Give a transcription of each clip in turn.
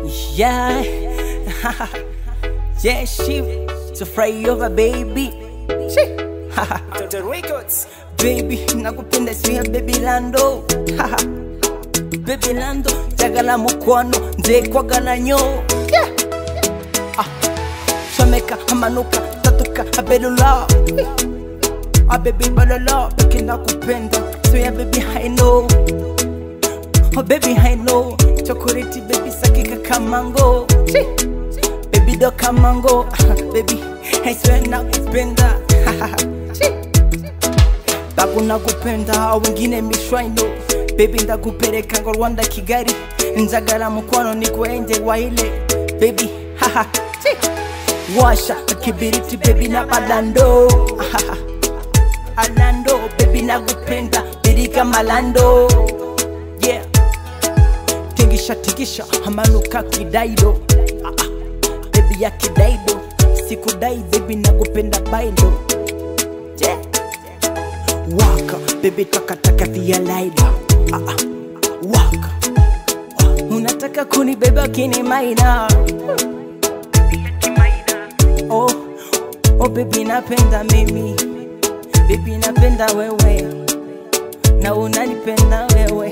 Yeah, yeah, she to fry over baby. The records. Baby, nakupenda sio baby Lando. Baby Lando, jagala mukwano, nze kwagala nyo. Chomeka, amanuka, tatuka, abelula. Baby balala, beki nakupenda, sio baby I know. Oh baby I know, chocolate baby sakika kamango. Baby do kamango, baby I swear nakupenda. Babu nakupenda, wengine mishwaino. Baby ndakupeleka ngo Rwanda Kigali, njagala mukwano nikuende waile. Baby washa kibiriti baby na balando. Alando baby nakupenda, birika malando. Yeah, tingisha amanuka kidaido. Baby ya kidaido, sikudai baby nakupenda baido. Yeah, waka baby taka via laida. Waka unataka kunibeba kini maina. Oh baby napenda mimi, baby napenda wewe, na unanipenda wewe.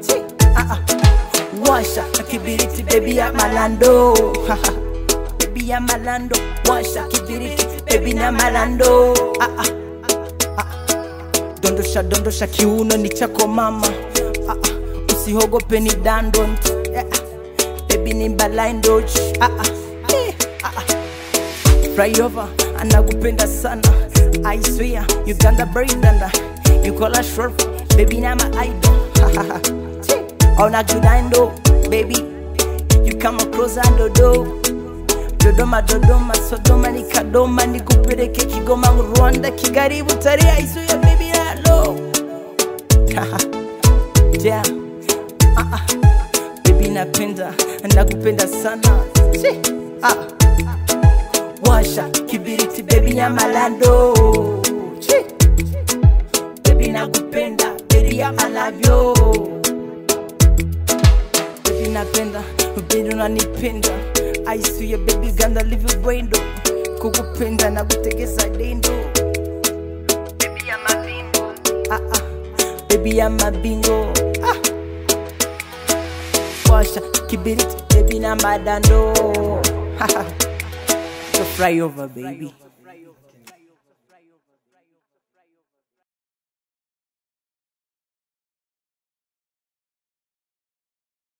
Washa kibiriti baby ya malando. Baby ya malando, washa kibiriti baby na malando. Dondosha kiuno ni chako mama. Usihogope ni dando. Baby ni balaindo. Fly over, anakupenda sana. I swear, you ganda braidanda. You call her short, baby na my idol. Ona kidaindo, baby. You come across and do. Dodoma, Sodoma ni Kadoma, nikupeleke Kigoma, Rwanda, Kigali, Butare. I swear baby hello. Yeah. Baby napenda, nakupenda sana. Washa kibiriti baby ya malando. Baby nakupenda, baby ya malavyo. Baby napenda, baby unanipenda. I swear baby ganda live wendo. Kukupenda na kutegesa dendo. Baby ya mabingo. Baby ya mabingo. Washa kibiriti baby na madando. So fly over baby.